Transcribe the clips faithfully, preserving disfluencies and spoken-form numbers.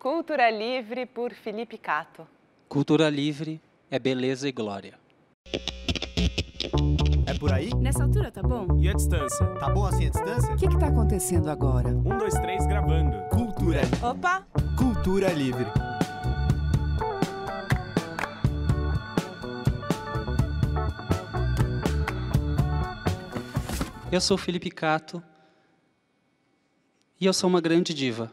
Cultura Livre por Felipe Cato. Cultura Livre é beleza e glória. É por aí? Nessa altura tá bom? E a distância? Tá bom assim a distância? O que que tá acontecendo agora? Um, dois, três, gravando. Cultura. Opa! Cultura Livre. Eu sou Felipe Cato e eu sou uma grande diva.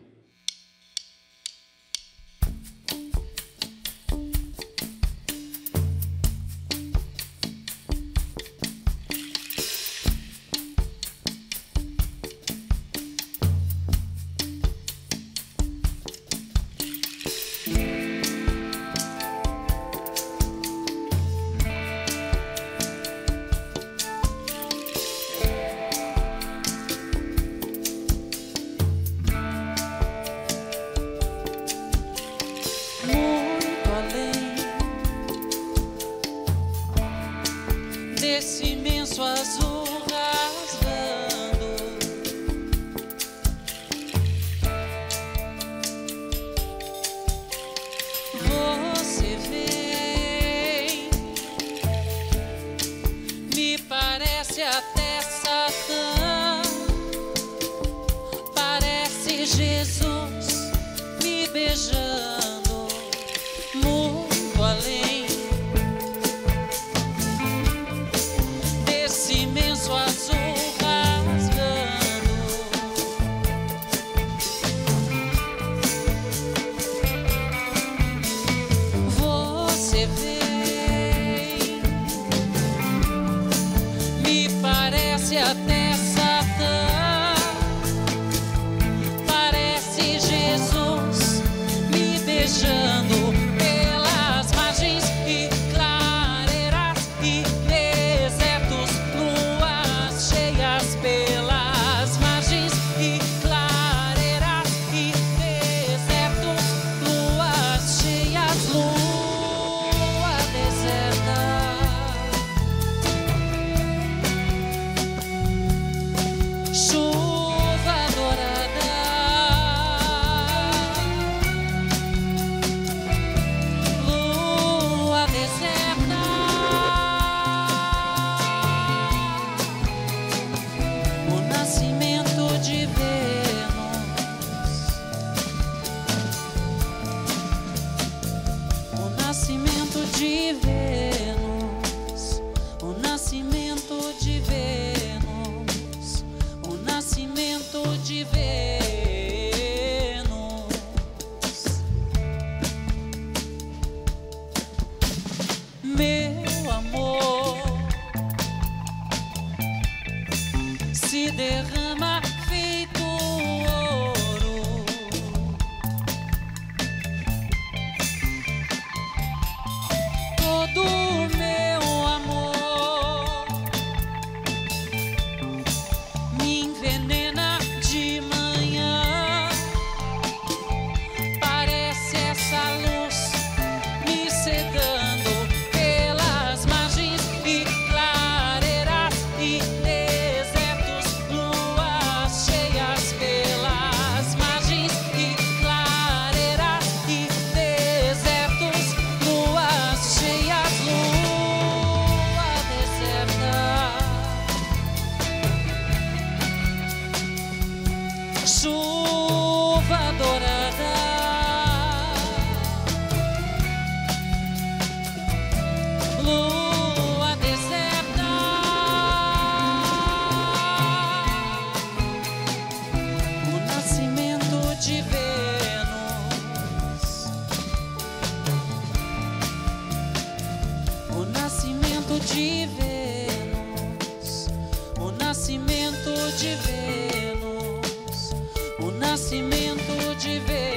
Desse imenso azul rasgando, você vem, me parece até Satã, parece Jesus me beijando, muito além. Imenso azul rasgando, você vem, me parece até Satã, parece Jesus me beijando pelas margens e clareiras e pelas margens e clareiras e desertos, luas cheias, lua deserta, chuva dourada, lua deserta. O nascimento de Vênus, o nascimento de Vênus, o nascimento de Vênus, o nascimento de Vênus. Meu amor se derrama feito ouro, todo o meu amor me envenena de manhã, parece essa luz me cegando pelas margens e clareiras e desertos, luas cheias pelas margens e clareiras e desertos, luas cheias, lua deserta, chuva dourada, lua deserta, o nascimento de Vênus, o nascimento de Vênus, o nascimento de Vênus, o nascimento de Vênus.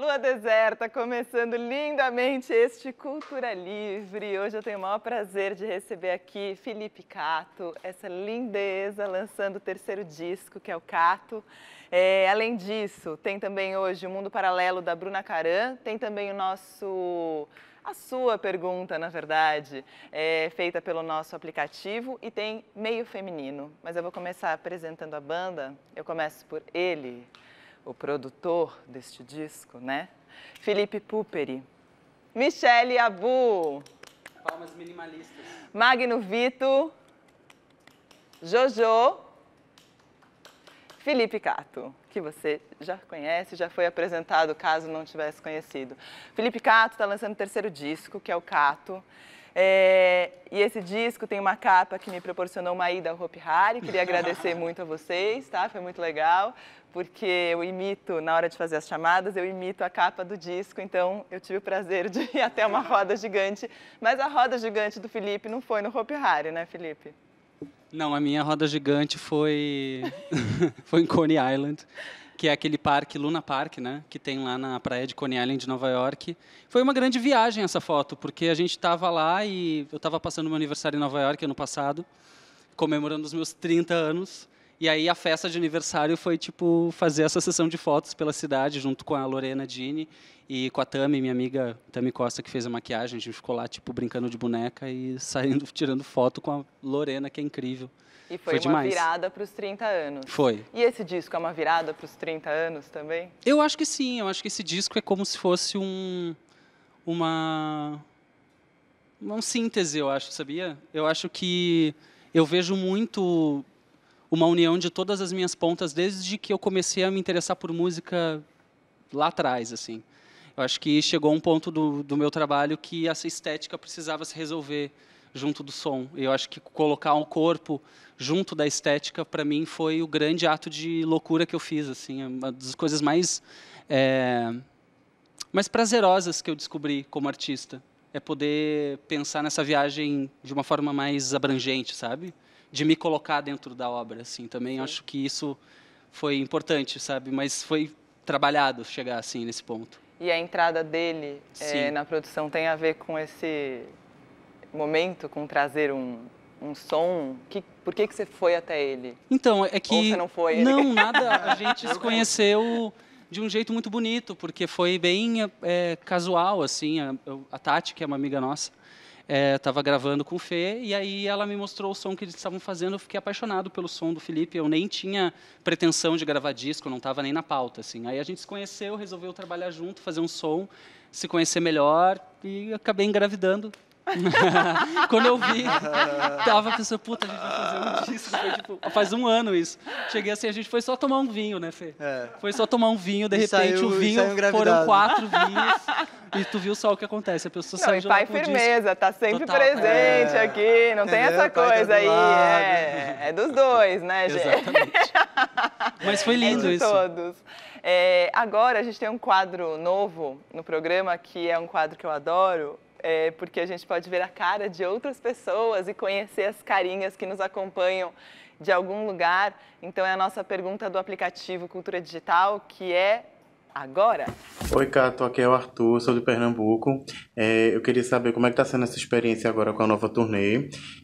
Lua Deserta, começando lindamente este Cultura Livre. Hoje eu tenho o maior prazer de receber aqui Felipe Cato, essa lindeza, lançando o terceiro disco, que é o Cato. É, além disso, tem também hoje o Mundo Paralelo da Bruna Caran, tem também o nosso... A sua pergunta, na verdade, é feita pelo nosso aplicativo e tem Meio Feminino. Mas eu vou começar apresentando a banda. Eu começo por ele, o produtor deste disco, né? Felipe Puperi, Michele Abu, Palmas minimalistas. Magno Vito, Jojo, Felipe Cato, que você já conhece, já foi apresentado caso não tivesse conhecido. Felipe Cato está lançando o terceiro disco, que é o Cato. É, e esse disco tem uma capa que me proporcionou uma ida ao Hopi Hari. Queria agradecer muito a vocês, tá? Foi muito legal, porque eu imito, na hora de fazer as chamadas, eu imito a capa do disco, então eu tive o prazer de ir até uma roda gigante. Mas a roda gigante do Felipe não foi no Hopi Hari, né, Felipe? Não, a minha roda gigante foi, foi em Coney Island, que é aquele parque, Luna Park, né, que tem lá na praia de Coney Island, de Nova York. Foi uma grande viagem essa foto, porque a gente estava lá e eu estava passando meu aniversário em Nova York ano passado, comemorando os meus trinta anos. E aí a festa de aniversário foi tipo fazer essa sessão de fotos pela cidade, junto com a Lorena Dini e com a Tami, minha amiga Tami Costa, que fez a maquiagem. A gente ficou lá tipo brincando de boneca e saindo, tirando foto com a Lorena, que é incrível. E foi, foi uma demais. virada para os trinta anos. Foi. E esse disco é uma virada para os trinta anos também? Eu acho que sim. Eu acho que esse disco é como se fosse um, uma, uma síntese, eu acho, sabia? Eu acho que eu vejo muito uma união de todas as minhas pontas desde que eu comecei a me interessar por música lá atrás, assim. Eu acho que chegou um ponto do, do meu trabalho que essa estética precisava se resolver junto do som. Eu acho que colocar um corpo junto da estética, para mim, foi o grande ato de loucura que eu fiz. Assim, uma das coisas mais, é, mais prazerosas que eu descobri como artista. É poder pensar nessa viagem de uma forma mais abrangente, sabe? De me colocar dentro da obra, assim. Também Sim. acho que isso foi importante, sabe? Mas foi trabalhado chegar assim nesse ponto. E a entrada dele é, na produção tem a ver com esse momento, com trazer um, um som? Que, por que, que você foi até ele? Então, é que... Ou você não foi? Não, nada. A gente se conheceu de um jeito muito bonito, porque foi bem é, casual, assim. A, a Tati, que é uma amiga nossa, estava é, gravando com o Fê, e aí ela me mostrou o som que eles estavam fazendo. Eu fiquei apaixonado pelo som do Felipe. Eu nem tinha pretensão de gravar disco, não estava nem na pauta, assim. Aí a gente se conheceu, resolveu trabalhar junto, fazer um som, se conhecer melhor, e acabei engravidando. Quando eu vi, tava pensando, puta, a gente vai fazer um disco. Foi, tipo, faz um ano isso. Cheguei assim, a gente foi só tomar um vinho, né, Fê? É. Foi só tomar um vinho, de e repente saiu, o vinho foram quatro vinhos. E tu viu só o que acontece, a pessoa não, sai e de lá pai com o firmeza, disco. tá sempre Total. presente é. aqui, não tem essa coisa tá aí, é, é dos dois, né, gente? Exatamente. Mas foi lindo é de isso. todos. É, agora a gente tem um quadro novo no programa, que é um quadro que eu adoro, é, porque a gente pode ver a cara de outras pessoas e conhecer as carinhas que nos acompanham de algum lugar. Então é a nossa pergunta do aplicativo Cultura Digital, que é agora. Oi, Cato, aqui é o Arthur, sou de Pernambuco. É, eu queria saber como é que está sendo essa experiência agora com a nova turnê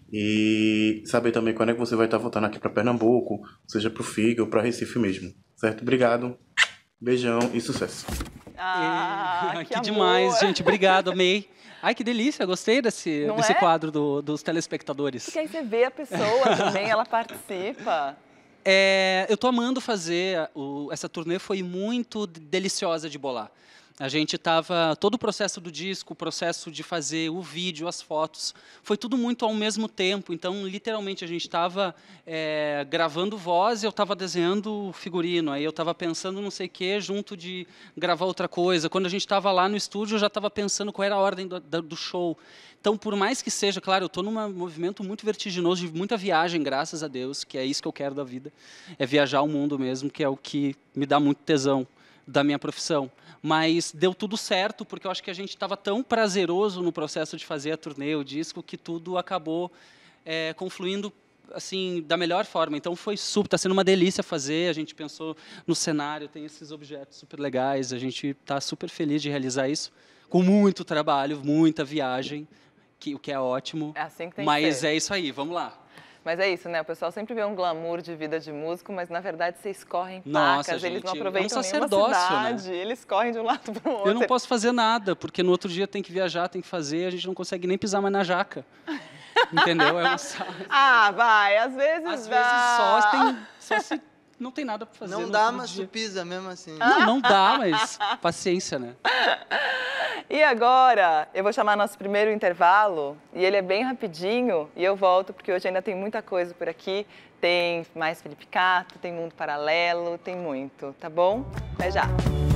e saber também quando é que você vai estar voltando aqui para Pernambuco, seja para o F I G ou para Recife mesmo. Certo? Obrigado, beijão e sucesso. Ah, e... que, que demais, gente. Obrigado, amei. Ai, que delícia, gostei desse, desse é? quadro do, dos telespectadores. Porque aí você vê a pessoa também, ela participa. É, eu estou amando fazer, o, essa turnê foi muito deliciosa de bolar. A gente estava, todo o processo do disco, o processo de fazer o vídeo, as fotos, foi tudo muito ao mesmo tempo. Então, literalmente, a gente estava é, gravando voz e eu estava desenhando figurino. Aí eu estava pensando não sei o quê, junto de gravar outra coisa. Quando a gente estava lá no estúdio, eu já estava pensando qual era a ordem do, do show. Então, por mais que seja, claro, eu estou num movimento muito vertiginoso, de muita viagem, graças a Deus, que é isso que eu quero da vida. É viajar o mundo mesmo, que é o que me dá muito tesão da minha profissão. Mas deu tudo certo, porque eu acho que a gente estava tão prazeroso no processo de fazer a turnê, o disco, que tudo acabou é, confluindo assim, da melhor forma. Então foi super, está sendo uma delícia fazer. A gente pensou no cenário, tem esses objetos super legais. A gente está super feliz de realizar isso, com muito trabalho, muita viagem, que, o que é ótimo. É assim que tem Mas que ser. é isso aí, vamos lá. Mas é isso, né? O pessoal sempre vê um glamour de vida de músico, mas na verdade vocês correm Nossa, pacas, eles não gente, aproveitam é um nenhuma sacerdócio, né? cidade, eles correm de um lado para o outro. Eu não posso fazer nada, porque no outro dia tem que viajar, tem que fazer, a gente não consegue nem pisar mais na jaca. Entendeu? É uma sala. Ah, vai, às vezes Às dá. vezes só, tem, só se não tem nada para fazer. Não no dá, outro mas dia. tu pisa mesmo assim. Não, não dá, mas paciência, né? E agora, eu vou chamar nosso primeiro intervalo, e ele é bem rapidinho, e eu volto, porque hoje ainda tem muita coisa por aqui. Tem mais Felipe Cato, tem Mundo Paralelo, tem muito, tá bom? Até já!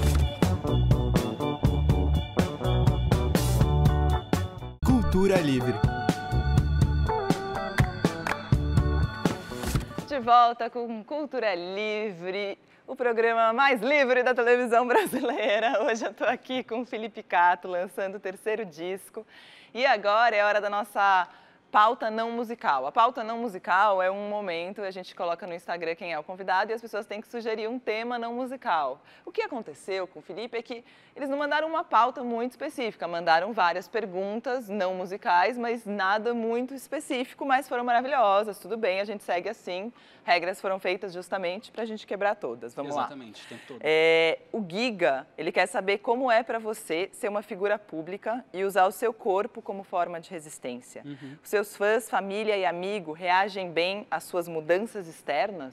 Cultura Livre. De volta com Cultura Livre, o programa mais livre da televisão brasileira. Hoje eu estou aqui com o Felipe Cato, lançando o terceiro disco. E agora é hora da nossa pauta não musical. A pauta não musical é um momento, a gente coloca no Instagram quem é o convidado e as pessoas têm que sugerir um tema não musical. O que aconteceu com o Felipe é que eles não mandaram uma pauta muito específica, mandaram várias perguntas não musicais, mas nada muito específico, mas foram maravilhosas, tudo bem, a gente segue assim. Regras foram feitas justamente para a gente quebrar todas. Vamos lá. Exatamente, o tempo todo. É, o Giga, ele quer saber como é para você ser uma figura pública e usar o seu corpo como forma de resistência. Uhum. Os seus fãs, família e amigo reagem bem às suas mudanças externas?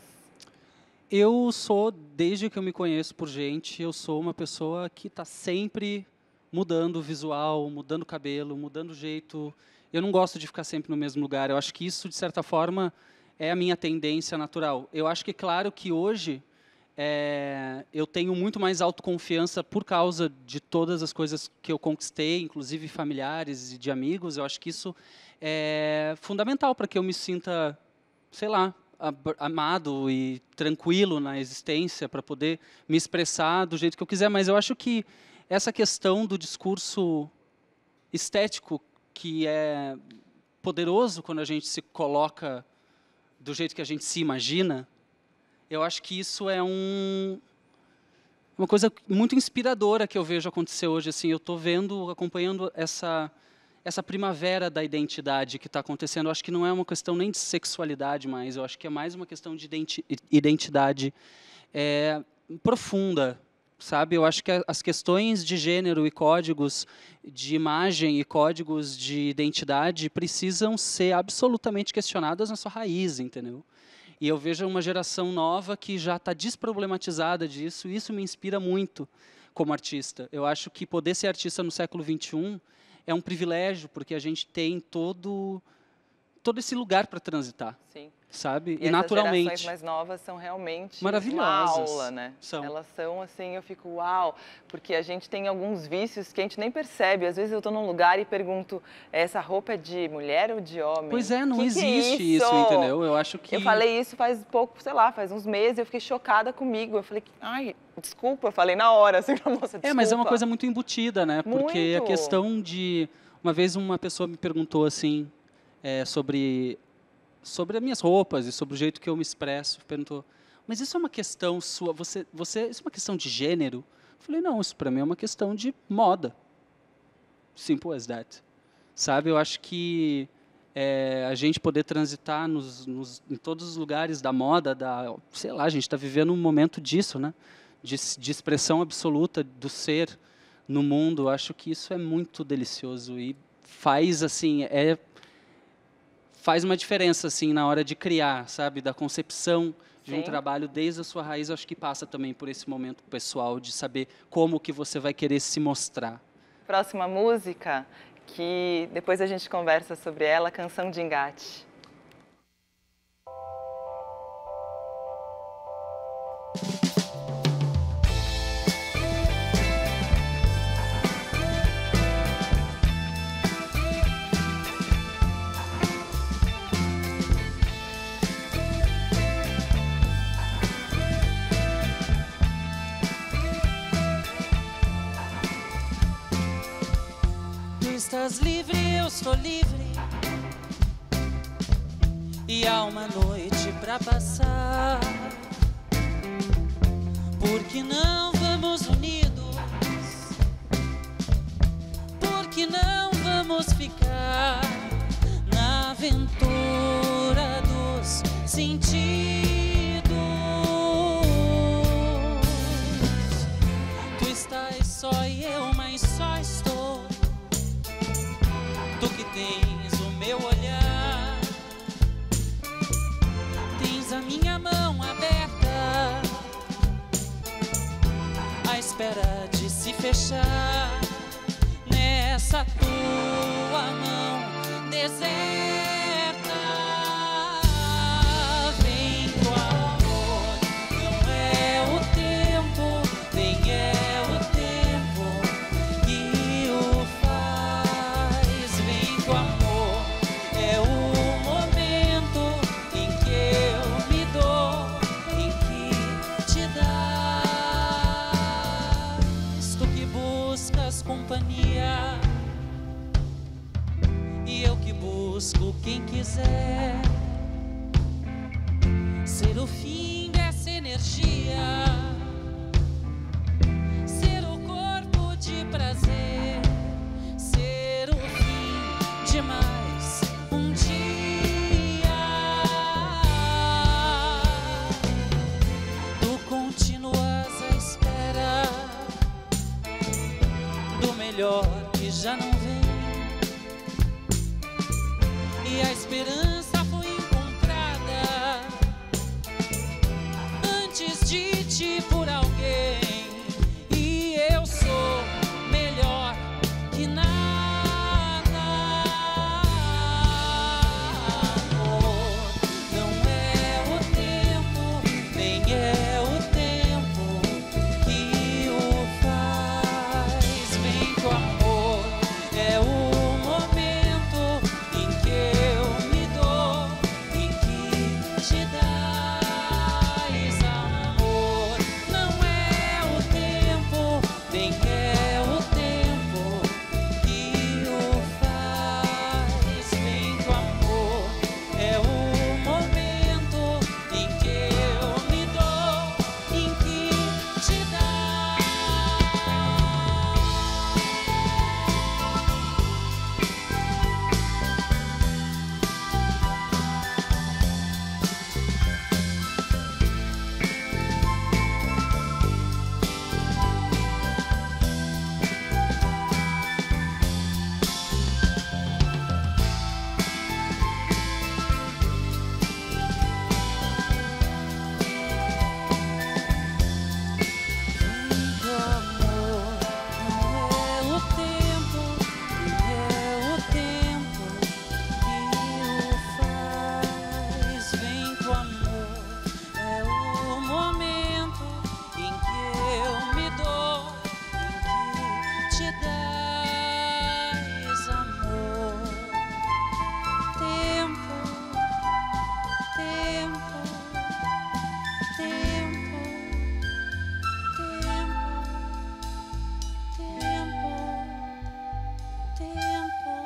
Eu sou, desde que eu me conheço por gente, eu sou uma pessoa que está sempre mudando o visual, mudando o cabelo, mudando o jeito. Eu não gosto de ficar sempre no mesmo lugar. Eu acho que isso, de certa forma, é a minha tendência natural. Eu acho que, claro, que hoje é, eu tenho muito mais autoconfiança por causa de todas as coisas que eu conquistei, inclusive familiares e de amigos. Eu acho que isso é fundamental para que eu me sinta, sei lá, amado e tranquilo na existência, para poder me expressar do jeito que eu quiser. Mas eu acho que essa questão do discurso estético, que é poderoso quando a gente se coloca do jeito que a gente se imagina, eu acho que isso é um, uma coisa muito inspiradora que eu vejo acontecer hoje. Assim, eu estou vendo, acompanhando essa, essa primavera da identidade que está acontecendo. Eu acho que não é uma questão nem de sexualidade mais, eu acho que é mais uma questão de identi identidade é, profunda, sabe? Eu acho que as questões de gênero e códigos de imagem e códigos de identidade precisam ser absolutamente questionadas na sua raiz, entendeu? E eu vejo uma geração nova que já está desproblematizada disso, e isso me inspira muito como artista. Eu acho que poder ser artista no século vinte e um é um privilégio, porque a gente tem todo, todo esse lugar para transitar. Sim. Sabe? E, e naturalmente. As gerações mais novas são realmente maravilhosas. uma aula, né? São. Elas são assim, eu fico uau, porque a gente tem alguns vícios que a gente nem percebe. Às vezes eu estou num lugar e pergunto, essa roupa é de mulher ou de homem? Pois é, não que existe que é isso? entendeu? Eu acho que Eu falei isso faz pouco, sei lá, faz uns meses, eu fiquei chocada comigo. Eu falei, ai, desculpa, eu falei na hora, assim, pra moça, desculpa. É, mas é uma coisa muito embutida, né? Porque Muito. a questão de... Uma vez uma pessoa me perguntou assim, é, sobre... sobre as minhas roupas e sobre o jeito que eu me expresso, perguntou, mas isso é uma questão sua, você, você, isso é uma questão de gênero? Eu falei, não, isso para mim é uma questão de moda. Simple as that. Sabe, eu acho que é, a gente poder transitar nos, nos, em todos os lugares da moda, da, sei lá, a gente está vivendo um momento disso, né? De, de expressão absoluta do ser no mundo. Eu acho que isso é muito delicioso e faz, assim, é... faz uma diferença, assim, na hora de criar, sabe? Da concepção de um Sim. trabalho desde a sua raiz. Acho que passa também por esse momento pessoal de saber como que você vai querer se mostrar. Próxima música, que depois a gente conversa sobre ela, Canção de Engate. Estás livre, eu estou livre. e há uma noite pra passar. Por que não vamos unidos? Por que não vamos ficar na aventura dos sentidos? Tu estás só e eu, mas só estou. Tu que tens o meu olhar, tens a minha mão aberta, à espera de se fechar nessa tua mão deserta. Vem com amor, não é o tempo, nem é o tempo que o faz. Vem com amor, é o momento em que eu me dou, em que te dás. Tu que buscas companhia e eu que busco quem quiser ser o fim dessa energia, ser o corpo de prazer, ser o fim de mais um dia. Tu continuas à espera do melhor que já não vem, e a esperança foi encontrada antes de ti por alguém. E eu sou melhor que nada. Amor, não é o tempo, nem é o tempo que o faz. Vem com amor, é o momento em que eu me dou, em que te dás. Amor, não é o tempo, nem é o tempo que o faz. Vem com amor, é o momento em que eu me dou, em que te dás. Vem com amor, não é o tempo, nem é o tempo que o faz. Vem com amor, é o momento em que eu me dou, em que te dás. Amor, tempo, tempo, tempo, tempo, tempo, tempo,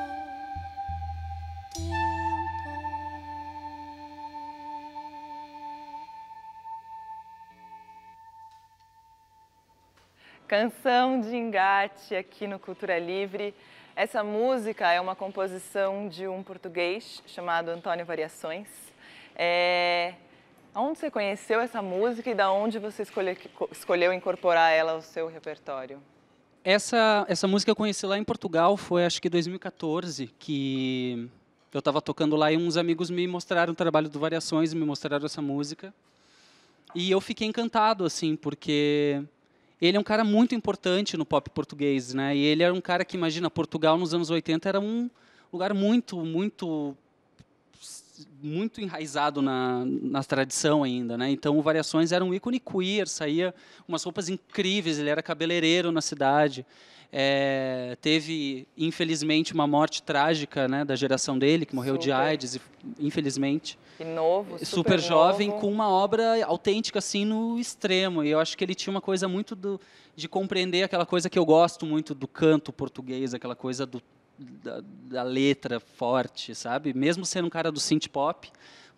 Canção de engate aqui no Cultura Livre. Essa música é uma composição de um português chamado Antônio Variações. É... Onde você conheceu essa música e da onde você escolheu, escolheu incorporar ela ao seu repertório? Essa, essa música eu conheci lá em Portugal, foi acho que dois mil e quatorze, que eu estava tocando lá e uns amigos me mostraram o trabalho do Variações, me mostraram essa música. E eu fiquei encantado, assim, porque ele é um cara muito importante no pop português, né? E ele era um cara que, imagina, Portugal nos anos oitenta era um lugar muito, muito, muito enraizado na, na tradição ainda, né? Então, o Variações era um ícone queer, saía umas roupas incríveis, ele era cabeleireiro na cidade. É, teve, infelizmente, uma morte trágica, né, da geração dele, que morreu super. de AIDS, infelizmente. E novo, super, super jovem, novo. com uma obra autêntica, assim, no extremo. E eu acho que ele tinha uma coisa muito do, de compreender aquela coisa que eu gosto muito do canto português, aquela coisa do, da, da letra forte, sabe? Mesmo sendo um cara do synth pop, o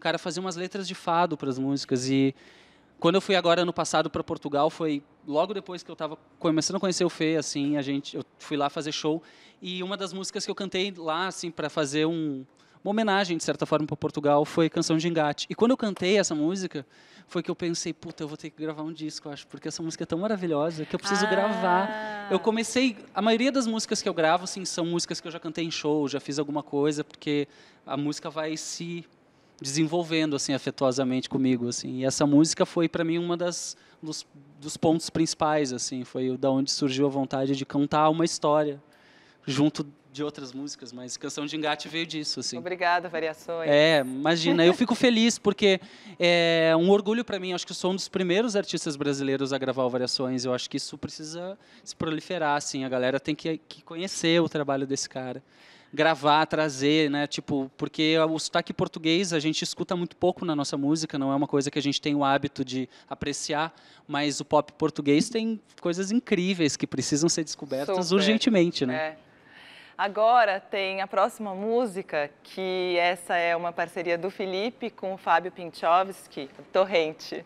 cara fazia umas letras de fado para as músicas. E quando eu fui agora ano passado para Portugal, foi logo depois que eu estava começando a conhecer o Fê, assim, a gente, eu fui lá fazer show. E uma das músicas que eu cantei lá, assim, para fazer um, uma homenagem, de certa forma, para Portugal, foi Canção de Engate. E quando eu cantei essa música, foi que eu pensei, puta, eu vou ter que gravar um disco, eu acho, porque essa música é tão maravilhosa que eu preciso Ah. gravar. Eu comecei, a maioria das músicas que eu gravo, assim, são músicas que eu já cantei em show, já fiz alguma coisa, porque a música vai se desenvolvendo, assim, afetuosamente comigo, assim. E essa música foi, para mim, uma das dos, dos pontos principais, assim, foi o da onde surgiu a vontade de cantar uma história junto de outras músicas, mas Canção de Engate veio disso, assim. Obrigada, Variações. É, imagina, eu fico feliz porque é um orgulho para mim, acho que eu sou um dos primeiros artistas brasileiros a gravar o Variações, eu acho que isso precisa se proliferar, assim, a galera tem que, que conhecer o trabalho desse cara, gravar, trazer, né, tipo, porque o sotaque português a gente escuta muito pouco na nossa música, não é uma coisa que a gente tem o hábito de apreciar, mas o pop português tem coisas incríveis que precisam ser descobertas Super. urgentemente, né? É. Agora tem a próxima música, que essa é uma parceria do Felipe com o Fábio Pinchovski, Torrente.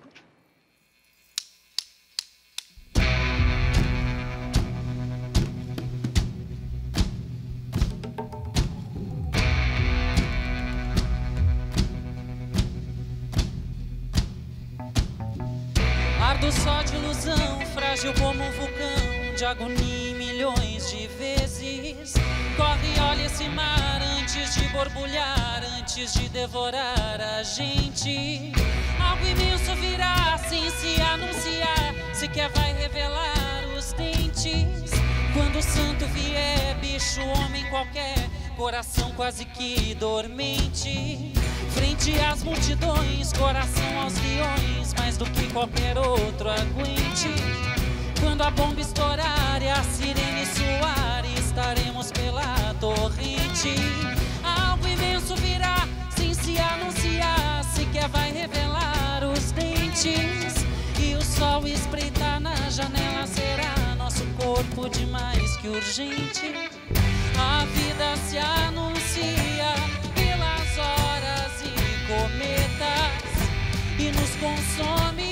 Ardo só de ilusão, frágil como um vulcão, de agonia milhões de vezes. Corre e olha esse mar antes de borbulhar, antes de devorar a gente. Algo imenso virá sem se anunciar, sequer vai revelar os dentes. Quando o santo vier, bicho, homem qualquer, coração quase que dormente. Frente às multidões, coração aos leões, mais do que qualquer outro aguente. Quando a bomba estourar e a sirene soar, estaremos pela torrente. Algo imenso virá, sem se anunciar, sequer vai revelar os dentes. E o sol espreitar na janela será nosso corpo de mais que urgente. A vida se anuncia pelas horas e cometas e nos consome.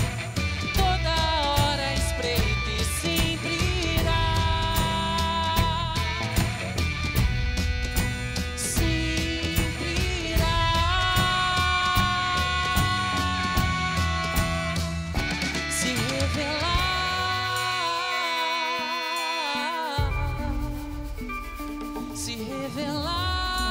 Toda hora espreita e sempre irá. Sempre irá se revelar. Se revelar.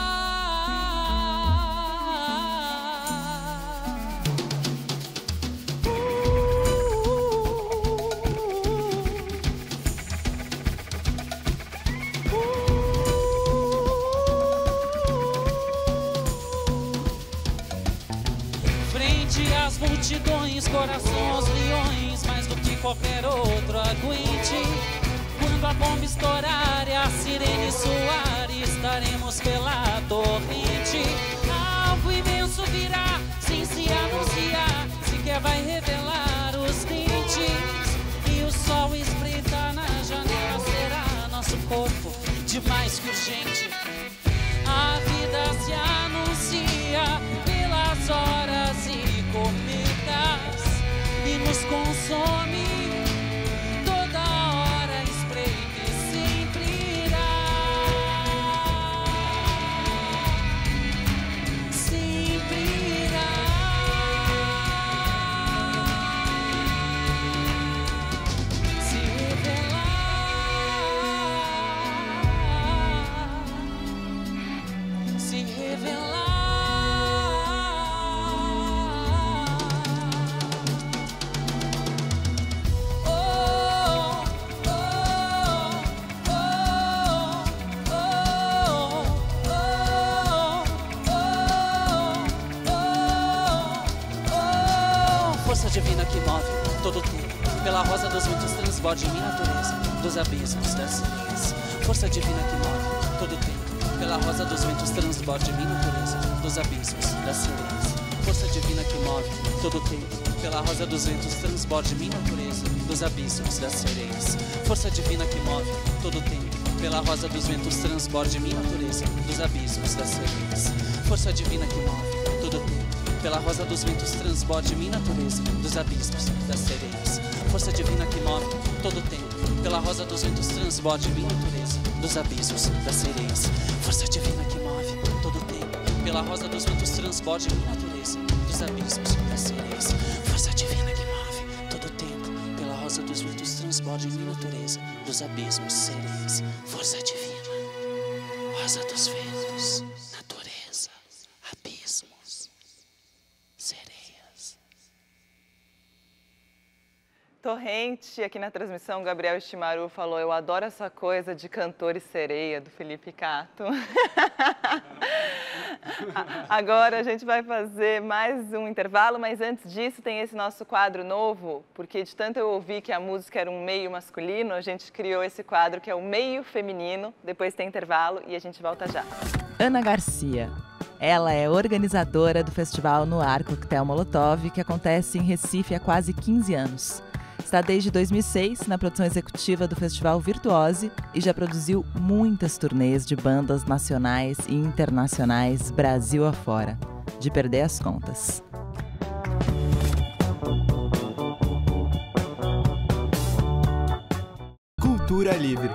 Frente às multidões, coração aos leões, mais do que qualquer outro aguente. Quando a bomba estourar e a sirene soar, estaremos pela torrente. Algo imenso virá, sem se anunciar, sequer vai revelar os dentes. E o sol espreitar na janela será nosso corpo de mais que urgente. A vida se anuncia pelas horas e cometas e nos consome. Toda hora espreita e sempre irá. Sempre irá. Se revelar. Se revelar. Oh, oh, oh, oh, oh, oh. Força divina que move todo o tempo, pela rosa dos ventos transborde minha natureza, dos abismos das sereias. Força divina que move todo o tempo, pela rosa dos ventos transborde minha natureza, dos abismos das sereias. Força divina que move todo o tempo, pela rosa dos ventos transborde minha natureza, dos abismos das sereias. Força divina que move todo o tempo, pela rosa dos ventos transborde minha natureza, dos abismos das sereias. Força divina que move todo o tempo, Pela rosa dos ventos transborde minha natureza, dos abismos, das sereias. Força divina que move todo o tempo. Pela rosa dos ventos transborde minha natureza, dos abismos, das sereias. Força divina que move todo o tempo. Pela rosa dos ventos transborde minha natureza, dos abismos, das sereias. Força divina que move todo o tempo. Pela rosa dos ventos transborde minha natureza, dos abismos, sereias. Força divina, rosa dos ventos, natureza, abismos, sereias. Torrente, aqui na transmissão, Gabriel Estimaru falou: eu adoro essa coisa de cantor e sereia, do Felipe Cato. Agora a gente vai fazer mais um intervalo, mas antes disso tem esse nosso quadro novo, porque de tanto eu ouvi que a música era um meio masculino, a gente criou esse quadro que é o meio feminino. Depois tem intervalo e a gente volta já. Ana Garcia. Ela é organizadora do festival Noir Coquetel Molotov, que acontece em Recife há quase quinze anos. Está desde dois mil e seis na produção executiva do Festival Virtuose e já produziu muitas turnês de bandas nacionais e internacionais Brasil afora. De perder as contas. Cultura Livre.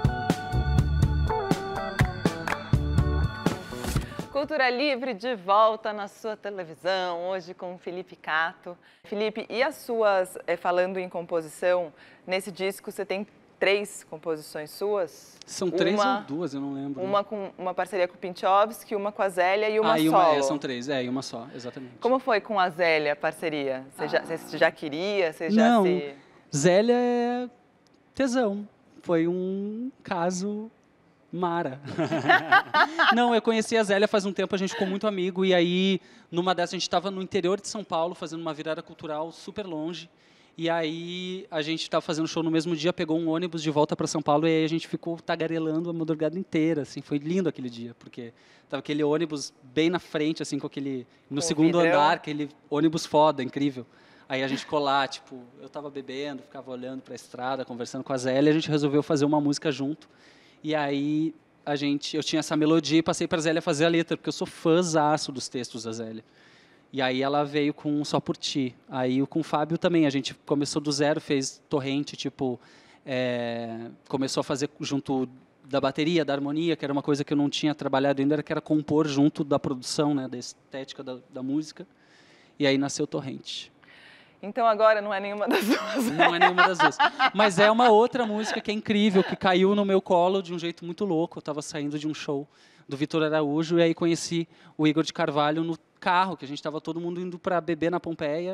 Cultura Livre de volta na sua televisão, hoje com o Felipe Cato. Felipe, e as suas, é, falando em composição, nesse disco você tem três composições suas? São três uma, ou duas, eu não lembro. Uma com uma parceria com o Pinchovski, uma com a Zélia e uma ah, e solo. uma, é, são três, é, e uma só, exatamente. Como foi com a Zélia a parceria? Você, ah. já, você já queria? Você já não, se... Zélia é tesão. Foi um caso... Mara. Não, eu conheci a Zélia faz um tempo, a gente ficou muito amigo, e aí, numa dessas, a gente estava no interior de São Paulo, fazendo uma virada cultural super longe, e aí a gente estava fazendo show no mesmo dia, pegou um ônibus de volta para São Paulo, e aí a gente ficou tagarelando a madrugada inteira, assim, foi lindo aquele dia, porque tava aquele ônibus bem na frente, assim, com aquele, no com segundo vidrão. andar, aquele ônibus foda, incrível. Aí a gente ficou lá, tipo, eu estava bebendo, ficava olhando para a estrada, conversando com a Zélia, e a gente resolveu fazer uma música junto. E aí a gente, eu tinha essa melodia e passei para a Zélia fazer a letra, porque eu sou fãzaço dos textos da Zélia. E aí ela veio com Só Por Ti. Aí com o Fábio também, a gente começou do zero, fez torrente, tipo, é, começou a fazer junto da bateria, da harmonia, que era uma coisa que eu não tinha trabalhado ainda, que era compor junto da produção, né, da estética da, da música. E aí nasceu Torrente. Então agora não é nenhuma das duas. Não é nenhuma das duas. Mas é uma outra música que é incrível, que caiu no meu colo de um jeito muito louco. Eu estava saindo de um show do Vitor Araújo e aí conheci o Igor de Carvalho no carro, que a gente estava todo mundo indo para beber na Pompeia,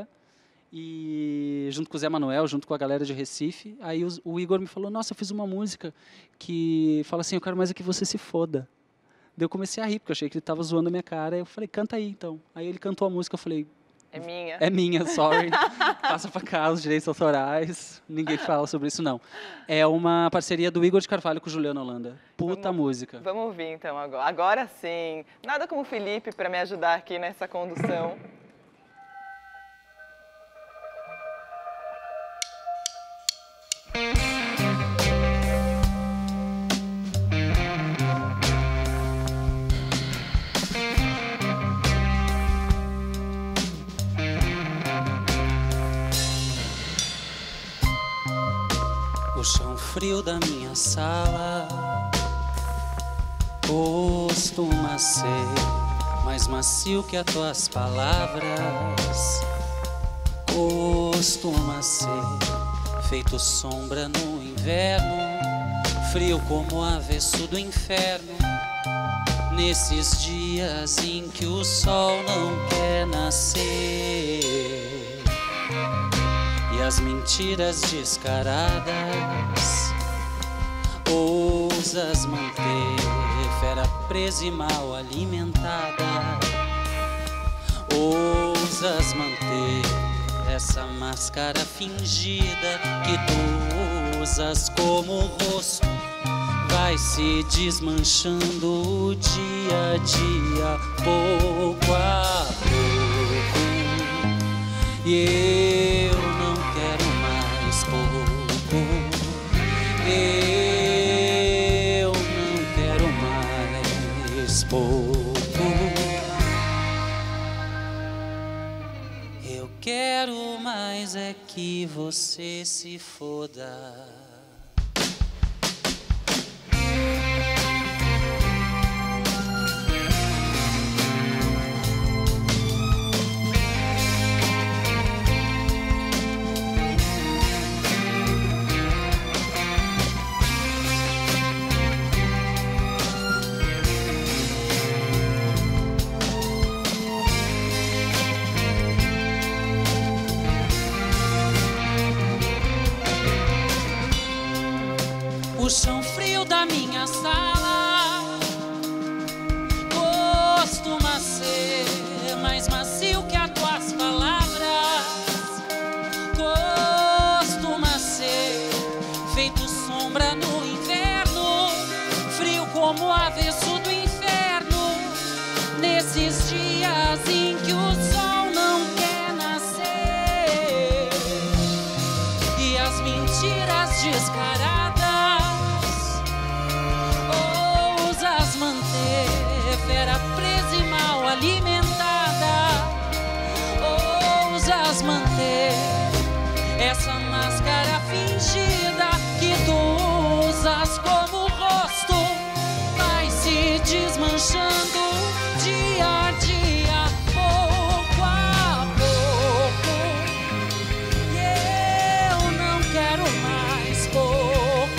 e junto com o Zé Manuel, junto com a galera de Recife. Aí o, o Igor me falou: nossa, eu fiz uma música que fala assim, eu quero mais é que você se foda. Daí eu comecei a rir, porque eu achei que ele estava zoando a minha cara. Eu falei, canta aí, então. Aí ele cantou a música, eu falei... É minha. É minha, sorry. Passa para cá os direitos autorais. Ninguém fala sobre isso, não. É uma parceria do Igor de Carvalho com o Juliano Holanda. Puta vamos, música. Vamos ouvir, então, agora. Agora sim. Nada como o Felipe para me ajudar aqui nessa condução. O chão frio da minha sala costuma ser mais macio que as tuas palavras. Costuma ser feito sombra no inverno, frio como o avesso do inferno. Nesses dias em que o sol não quer nascer e as mentiras descaradas ousas manter, fera presa e mal alimentada. Ousas manter essa máscara fingida que tu usas como rosto. Vai se desmanchando dia a dia, pouco a pouco. E eu não quero mais pouco. Eu não quero mais pouco. quero mais é que você se foda. O chão frio da minha sala costuma ser mais macio que as tuas palavras. Costuma ser feito sombra no inverno, frio como o avesso do inferno. Nesses dias em que o sol não quer nascer e as mentiras descaradas fera presa e mal alimentada, ousas manter essa máscara fingida que tu usas como rosto, vai se desmanchando dia a dia, pouco a pouco, e eu não quero mais pouco.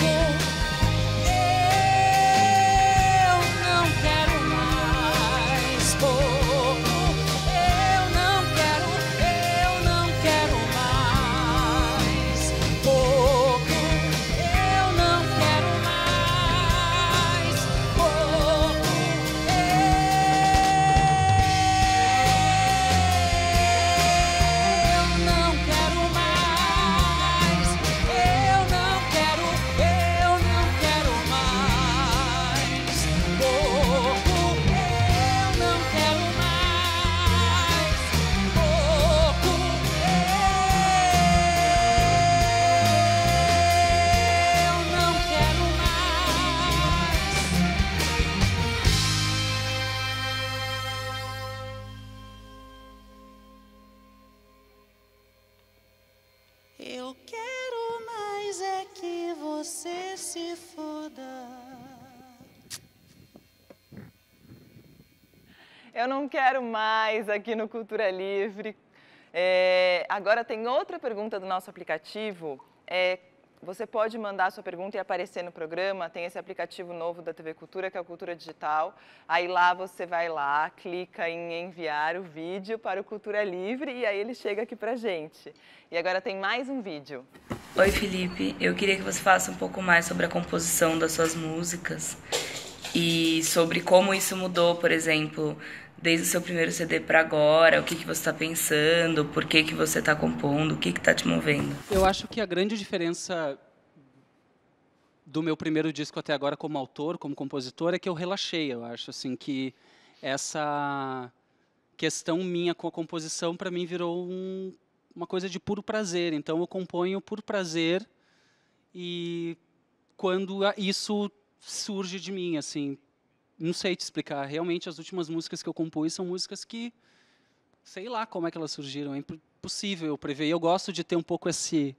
Eu quero mais é que você se foda. Eu não quero mais aqui no Cultura Livre. É, agora tem outra pergunta do nosso aplicativo. É, você pode mandar sua pergunta e aparecer no programa. Tem esse aplicativo novo da T V Cultura, que é o Cultura Digital. Aí lá você vai lá, clica em enviar o vídeo para o Cultura Livre e aí ele chega aqui pra gente. E agora tem mais um vídeo. Oi, Felipe. Eu queria que você falasse um pouco mais sobre a composição das suas músicas e sobre como isso mudou, por exemplo, desde o seu primeiro C D para agora, o que, que você está pensando, por que, que você está compondo, o que está te movendo? Eu acho que a grande diferença do meu primeiro disco até agora como autor, como compositor, é que eu relaxei. Eu acho assim que essa questão minha com a composição, para mim, virou um, uma coisa de puro prazer. Então, eu componho por prazer e quando isso surge de mim, assim, não sei te explicar. Realmente, as últimas músicas que eu compus são músicas que, sei lá como é que elas surgiram. É impossível eu prever. Eu gosto de ter um pouco esse,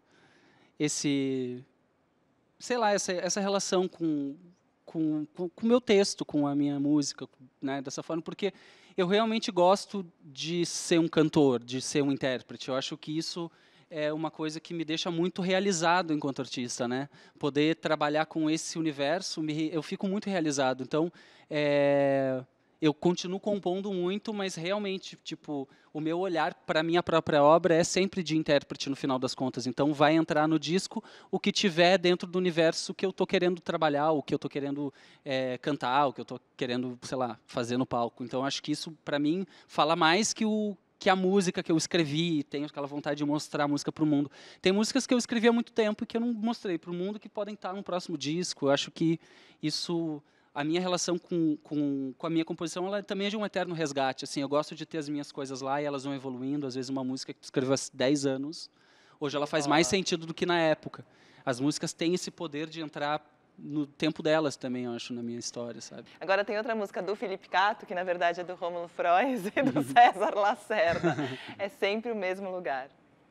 esse, sei lá, essa, essa relação com com com o meu texto, com a minha música, né, dessa forma, porque eu realmente gosto de ser um cantor, de ser um intérprete. Eu acho que isso é uma coisa que me deixa muito realizado enquanto artista, né? Poder trabalhar com esse universo, me, eu fico muito realizado. Então, é, eu continuo compondo muito, mas realmente, tipo, o meu olhar para a minha própria obra é sempre de intérprete no final das contas. Então, vai entrar no disco o que tiver dentro do universo que eu estou querendo trabalhar, o que eu estou querendo é, cantar, o que eu estou querendo, sei lá, fazer no palco. Então, acho que isso, para mim, fala mais que o que a música que eu escrevi, tenho aquela vontade de mostrar a música para o mundo. Tem músicas que eu escrevi há muito tempo e que eu não mostrei para o mundo, que podem estar no próximo disco. Eu acho que isso, a minha relação com, com, com a minha composição, ela também é de um eterno resgate. Assim, eu gosto de ter as minhas coisas lá e elas vão evoluindo. Às vezes uma música que tu escreveu há dez anos, hoje ela faz mais sentido do que na época. As músicas têm esse poder de entrar no tempo delas também, eu acho, na minha história, sabe? Agora tem outra música do Felipe Cato, que na verdade é do Rômulo Frois e do César Lacerda. É sempre o mesmo lugar.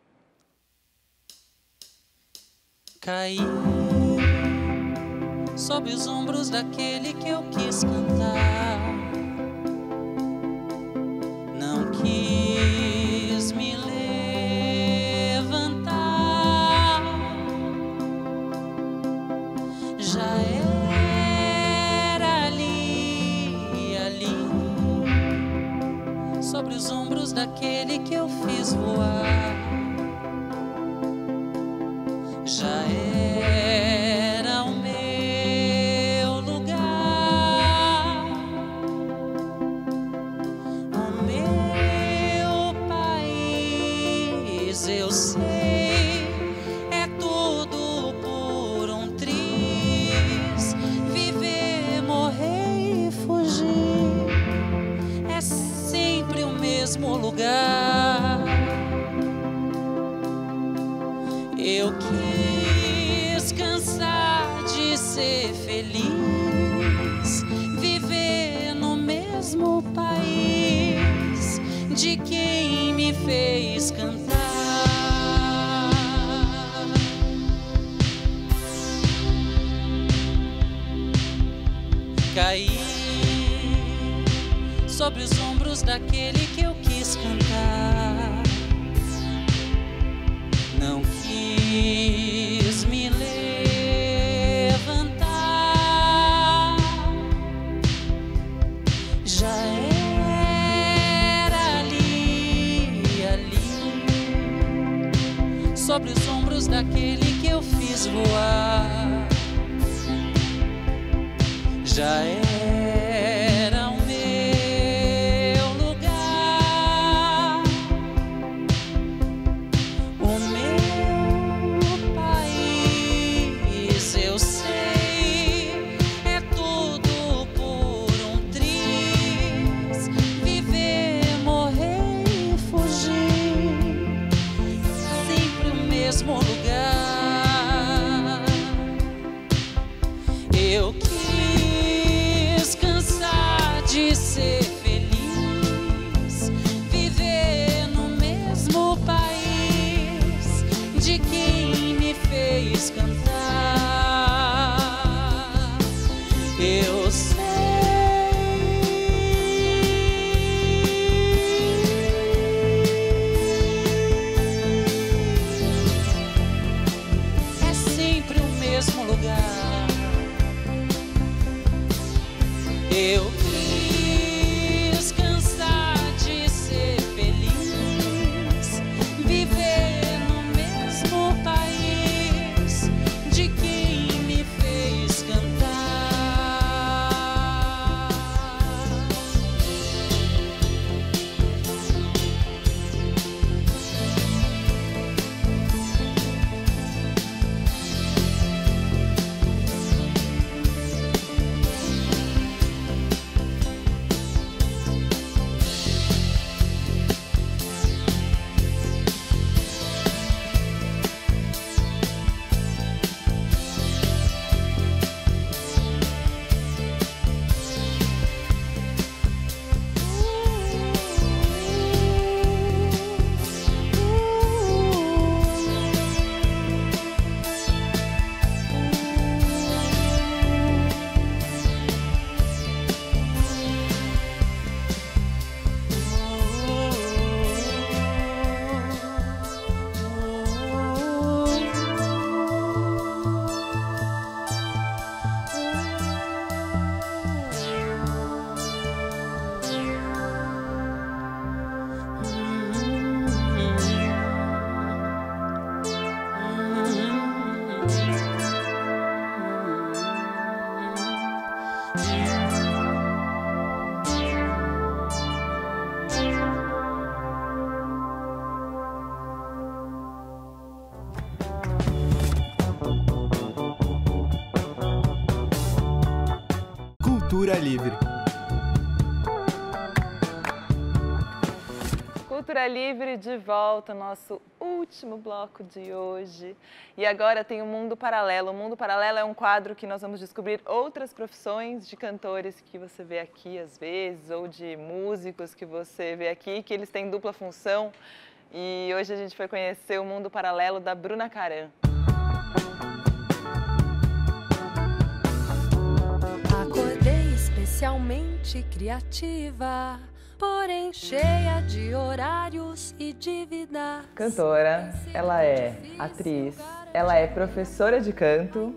Caí sob os ombros daquele que eu quis cantar. Não quis me levantar. Já era ali, ali, sobre os ombros daquele que eu fiz voar. Já era o meu lugar, o meu país, eu sei, é tudo por um triz. Viver, morrer e fugir, é sempre o mesmo lugar. Eu quis cansar de ser feliz, viver no mesmo país de quem me fez cantar. Caí sobre os ombros daquele que eu quis cantar. Não quis me levantar. Já era ali, ali, sobre os ombros daquele que eu fiz voar. Já era o meu lugar, o meu país, eu sei, é tudo por um triz. Viver, morrer e fugir, sempre o mesmo lugar. Eu quis cansar de ser feliz, viver no mesmo país de quem me fez cantar. Eu sei, é sempre o mesmo lugar. Eu quis cansar de ser feliz, viver no mesmo país de quem me fez cantar. Cultura Livre. Cultura Livre de volta, nosso último bloco de hoje. E agora tem o Mundo Paralelo. O Mundo Paralelo é um quadro que nós vamos descobrir outras profissões de cantores que você vê aqui às vezes, ou de músicos que você vê aqui, que eles têm dupla função. E hoje a gente foi conhecer o Mundo Paralelo da Bruna Caran. Acordei especialmente criativa, porém cheia de horários e dívida. Cantora, ela é atriz, ela é professora de canto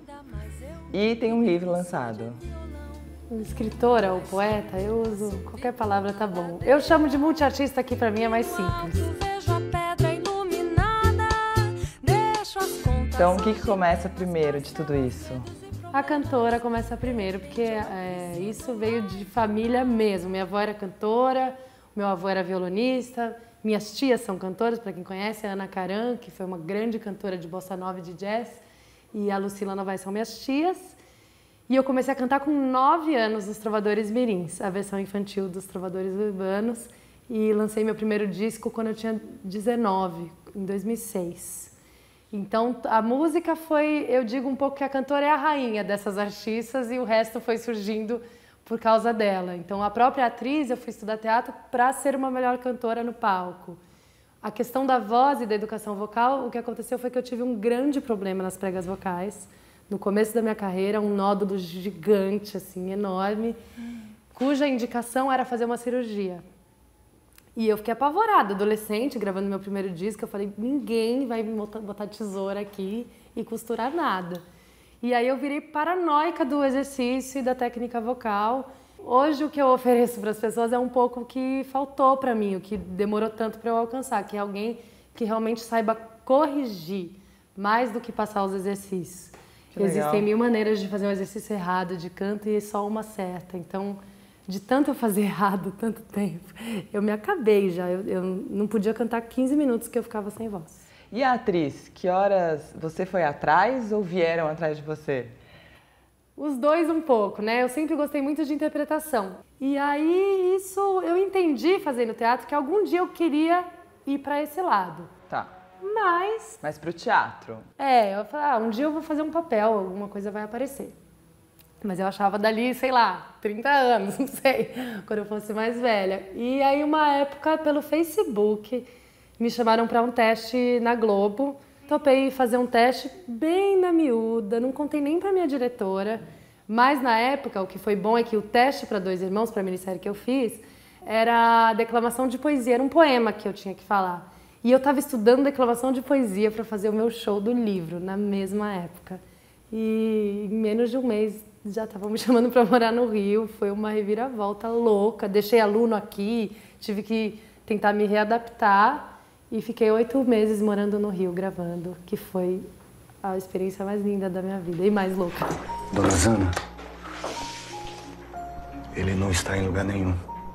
e tem um livro lançado. Escritora ou poeta, eu uso qualquer palavra, tá bom. Eu chamo de multiartista, que pra mim é mais simples. Vejo a pedra iluminada, deixo as contas. Então, o que, que começa primeiro de tudo isso? A cantora começa primeiro, porque é, isso veio de família mesmo. Minha avó era cantora, meu avô era violonista, minhas tias são cantoras, para quem conhece, a Ana Caran, que foi uma grande cantora de bossa nova e de jazz, e a Lucila Novaes são minhas tias. E eu comecei a cantar com nove anos nos Trovadores Mirins, a versão infantil dos Trovadores Urbanos, e lancei meu primeiro disco quando eu tinha dezenove, em dois mil e seis. Então, a música foi, eu digo um pouco que a cantora é a rainha dessas artistas e o resto foi surgindo por causa dela. Então, a própria atriz, eu fui estudar teatro para ser uma melhor cantora no palco. A questão da voz e da educação vocal, o que aconteceu foi que eu tive um grande problema nas pregas vocais. No começo da minha carreira, um nódulo gigante, assim, enorme, cuja indicação era fazer uma cirurgia. E eu fiquei apavorada, adolescente, gravando meu primeiro disco. Eu falei, ninguém vai me botar tesoura aqui e costurar nada. E aí eu virei paranoica do exercício e da técnica vocal. Hoje o que eu ofereço para as pessoas é um pouco o que faltou para mim, o que demorou tanto para eu alcançar, que é alguém que realmente saiba corrigir mais do que passar os exercícios. Que Existem legal. mil maneiras de fazer um exercício errado de canto e só uma certa. Então, de tanto eu fazer errado tanto tempo, eu me acabei já. Eu, eu não podia cantar quinze minutos que eu ficava sem voz. E a atriz, que horas você foi atrás ou vieram atrás de você? Os dois um pouco, né? Eu sempre gostei muito de interpretação. E aí, isso eu entendi fazendo teatro que algum dia eu queria ir para esse lado. Tá. Mas... Mas pro teatro? É, eu falei, ah, um dia eu vou fazer um papel, alguma coisa vai aparecer. Mas eu achava dali, sei lá, trinta anos, não sei, quando eu fosse mais velha. E aí, uma época, pelo Facebook, me chamaram para um teste na Globo. Topei fazer um teste bem na miúda, não contei nem para minha diretora. Mas, na época, o que foi bom é que o teste para Dois Irmãos, para a minissérie que eu fiz, era a declamação de poesia, era um poema que eu tinha que falar. E eu estava estudando declamação de poesia para fazer o meu show do livro, na mesma época. E em menos de um mês já estavam me chamando para morar no Rio. Foi uma reviravolta louca. Deixei aluno aqui, tive que tentar me readaptar. E fiquei oito meses morando no Rio, gravando, que foi a experiência mais linda da minha vida e mais louca. Dona Zana, ele não está em lugar nenhum.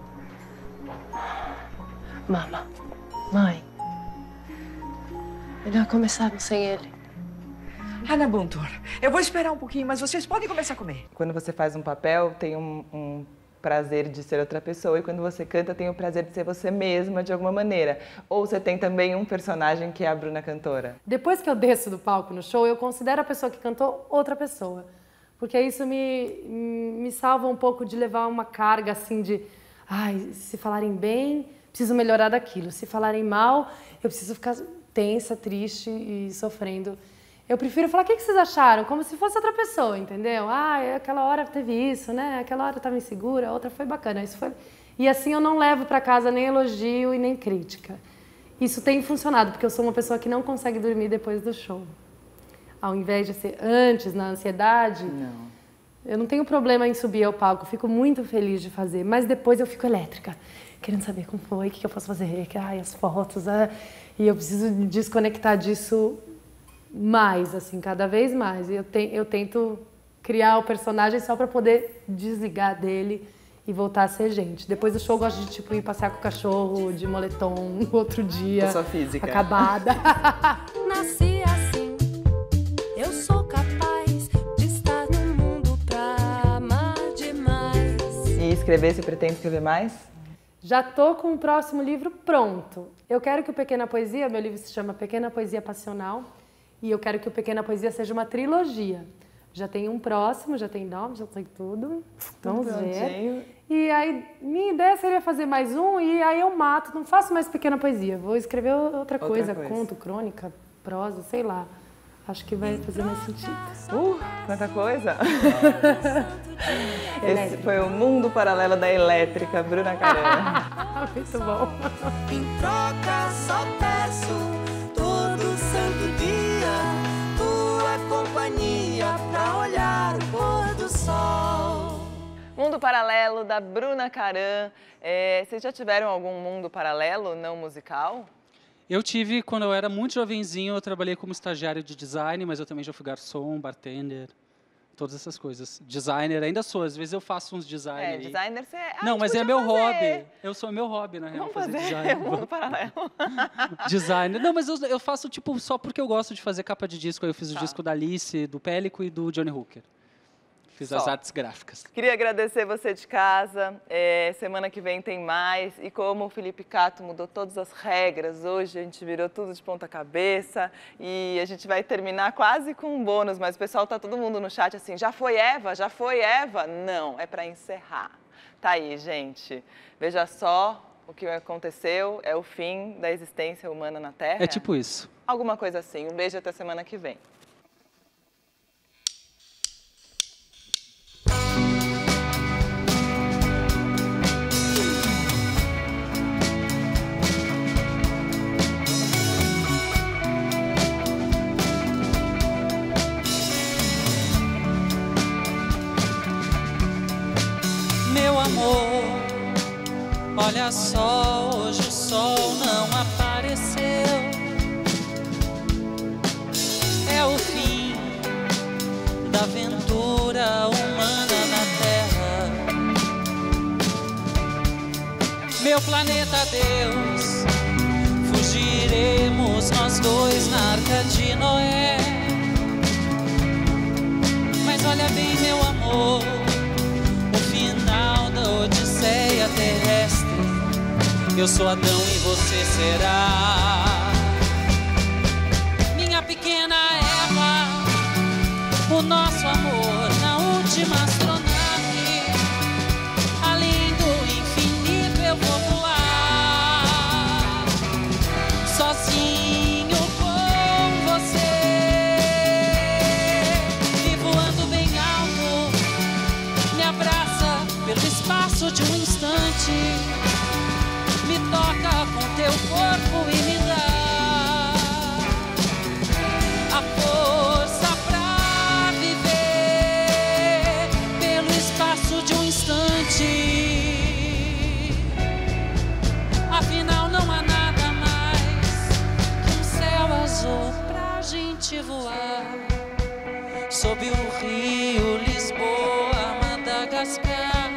Mama, mãe, melhor começarmos sem ele. Ana Buntor, eu vou esperar um pouquinho, mas vocês podem começar a comer. Quando você faz um papel, tem um, um prazer de ser outra pessoa, e quando você canta, tem o prazer de ser você mesma, de alguma maneira. Ou você tem também um personagem que é a Bruna cantora? Depois que eu desço do palco no show, eu considero a pessoa que cantou outra pessoa. Porque isso me, me salva um pouco de levar uma carga assim de... Ai, se falarem bem, preciso melhorar daquilo. Se falarem mal, eu preciso ficar tensa, triste e sofrendo. Eu prefiro falar o que vocês acharam, como se fosse outra pessoa, entendeu? Ah, aquela hora teve isso, né? Aquela hora eu estava insegura, a outra foi bacana. Isso foi... E assim eu não levo para casa nem elogio e nem crítica. Isso tem funcionado, porque eu sou uma pessoa que não consegue dormir depois do show. Ao invés de ser antes, na ansiedade, não. Eu não tenho problema em subir ao palco, eu fico muito feliz de fazer, mas depois eu fico elétrica, querendo saber como foi, o que eu posso fazer, ai, as fotos, ah, e eu preciso desconectar disso mais, assim, cada vez mais. Eu, te, eu tento criar o personagem só para poder desligar dele e voltar a ser gente. Depois do show eu gosto de tipo, ir passear com o cachorro, de moletom, outro dia, pessoa física, acabada. Nasci assim, eu sou capaz de estar no mundo pra amar demais. E escrever, você pretende escrever mais? Já tô com o próximo livro pronto. Eu quero que o Pequena Poesia, meu livro se chama Pequena Poesia Passional, e eu quero que o Pequena Poesia seja uma trilogia. Já tem um próximo, já tem nome, já tem tudo. Vamos ver. E aí, minha ideia seria fazer mais um, e aí eu mato, não faço mais Pequena Poesia. Vou escrever outra, outra coisa, coisa, conto, crônica, prosa, sei lá. Acho que vai fazer mais sentido. Uh, quanta coisa! Esse foi o Mundo Paralelo da Elétrica, Bruna Caran. Muito bom. Em troca só peço todo santo dia tua companhia pra olhar o pôr do sol. Mundo Paralelo da Bruna Caran. É, vocês já tiveram algum mundo paralelo não musical? Eu tive, quando eu era muito jovenzinho, eu trabalhei como estagiário de design, mas eu também já fui garçom, bartender, todas essas coisas. Designer, ainda sou, às vezes eu faço uns design É, aí. designer você... Ah, Não, mas é meu fazer. hobby. Eu sou meu hobby, na real, Vamos fazer, fazer design. mundo paralelo. Designer. Não, mas eu, eu faço, tipo, só porque eu gosto de fazer capa de disco. Aí eu fiz Tá. o disco da Alice, do Pélico e do Johnny Hooker. Fiz Só. as artes gráficas. Queria agradecer você de casa. É, semana que vem tem mais. E como o Felipe Cato mudou todas as regras, hoje a gente virou tudo de ponta cabeça. E a gente vai terminar quase com um bônus, mas o pessoal tá todo mundo no chat assim, já foi Eva? Já foi Eva? Não, é para encerrar. Tá aí, gente. Veja só o que aconteceu, é o fim da existência humana na Terra. É tipo isso. Alguma coisa assim. Um beijo até semana que vem. Meu amor, olha só, hoje o sol não apareceu. É o fim da aventura humana na Terra. Meu planeta Deus, fugiremos nós dois na Arca de Noé. Mas olha bem, meu amor, final da odisseia terrestre. Eu sou Adão e você será minha pequena Eva. O nosso amor na última astronave, além do infinito eu vou voar sozinho com você. E voando bem alto, me abraça pelo espaço de um instante, me toca com teu corpo e me dá a força pra viver pelo espaço de um instante. Afinal não há nada mais que um céu azul pra gente voar sob o rio Lisboa, Madagascar.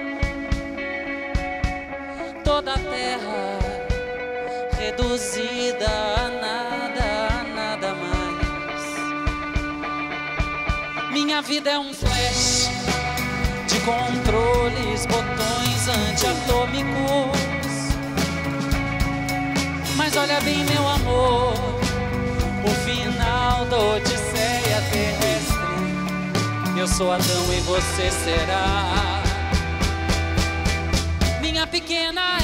Toda a terra reduzida a nada, a nada mais. Minha vida é um flash de controles, botões antiatômicos. Mas olha bem, meu amor, o final da odisseia terrestre. Eu sou Adão e você será minha pequena